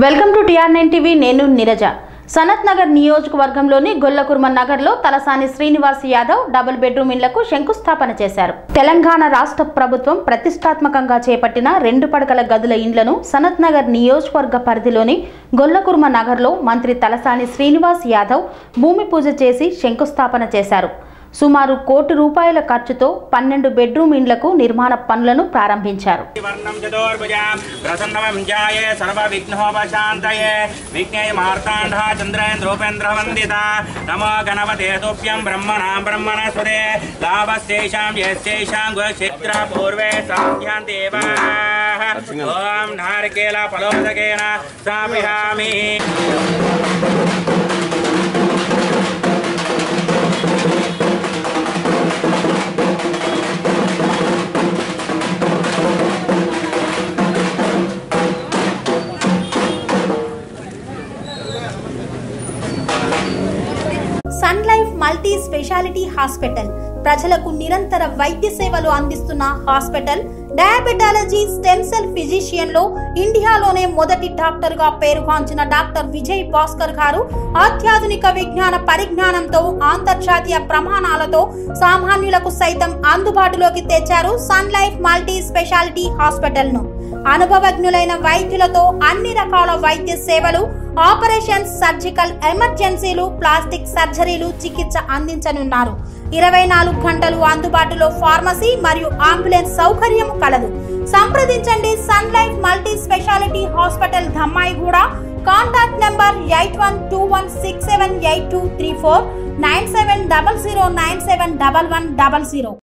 Welcome to Tr9 Tv నేను నీరజ సనత్ నగర్ నియోజకవర్గంలోని గొల్లకుర్మ నగర్లో తలసాని శ్రీనివాస్ యాదవ్ డబుల్ బెడ్రూమ్ ఇళ్లకు శంకుస్థాపన చేశారు. తెలంగాణ రాష్ట్ర ప్రభుత్వం ప్రతిష్టాత్మకంగా చేపట్టిన 2 పడకల గదుల ఇండ్లను సనత్ నగర్ నియోజకవర్గ పరిధిలోని గొల్లకుర్మ నగర్లో మంత్రి తలసాని శ్రీనివాస్ యాదవ్ భూమి పూజ చేసి శంకుస్థాపన చేశారు. సుమారు ₹1 కోటి ఖర్చుతో 12 బెడ్రూమ్ ఇండ్లకు నిర్మాణ పనులను ప్రారంభించారు. Sun life multi speciality hospital ప్రజలకు నిరంతర వైద్య సేవలు అందిస్తున్న hospital. Diabetology stem cell physician లో ఇండియాలోనే మొదటి డాక్టర్ గా పేరుగాంచిన డాక్టర్ విజయ్ భాస్కర్ గారు అత్యాధునిక విజ్ఞాన పరిజ్ఞానంతో అంతర్జాతీయ ప్రమాణాలతో సామాన్యులకు సైతం అందుబాటులోకి తెచ్చారు sun life multi speciality hospital ను. అనుభవజ్ఞులైన వైద్యులతో అన్ని రకాల వైద్య సేవలు, ఆపరేషన్స్, సర్జికల్ ఎమర్జెన్సీలు, ప్లాస్టిక్ సర్జరీలు, చికిత్స అందించనున్నారు. 24 గంటలు అందుబాటులో ఫార్మసీ మరియు అంబులెన్స్ సౌకర్యం కలదు. సంప్రదించండి sun life multi speciality hospital, Dhammaiguda. Contact number 8121678234 9700971100.